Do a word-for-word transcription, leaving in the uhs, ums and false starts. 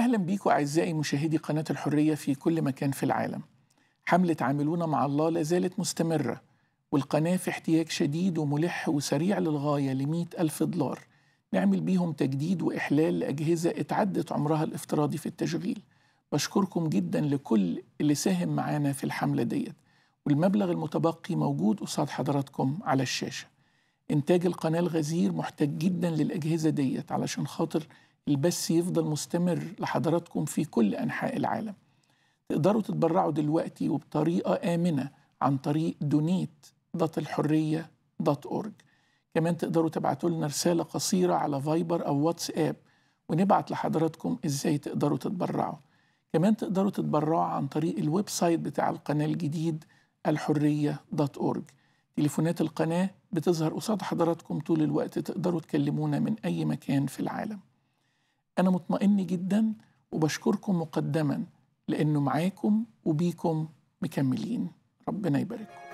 أهلا بيكم أعزائي مشاهدي قناة الحرية في كل مكان في العالم. حملة عاملون مع الله لازالت مستمرة، والقناة في احتياج شديد وملح وسريع للغاية لمئة ألف دولار نعمل بيهم تجديد وإحلال لأجهزة اتعدت عمرها الافتراضي في التشغيل. بشكركم جدا لكل اللي ساهم معانا في الحملة ديت، والمبلغ المتبقي موجود قصاد حضراتكم على الشاشة. إنتاج القناة الغزير محتاج جدا للأجهزة ديت علشان خاطر البث يفضل مستمر لحضراتكم في كل أنحاء العالم. تقدروا تتبرعوا دلوقتي وبطريقة آمنة عن طريق دونيت دوت الحرية دوت أورج. كمان تقدروا تبعتوا لنا رسالة قصيرة على فايبر أو واتساب ونبعت لحضراتكم إزاي تقدروا تتبرعوا. كمان تقدروا تتبرعوا عن طريق الويب سايت بتاع القناة الجديد الحرية دوت أورج. تليفونات القناة بتظهر قصاد حضراتكم طول الوقت، تقدروا تكلمونا من أي مكان في العالم. أنا مطمئن جدا وبشكركم مقدما لأنه معاكم وبيكم مكملين. ربنا يبارككم.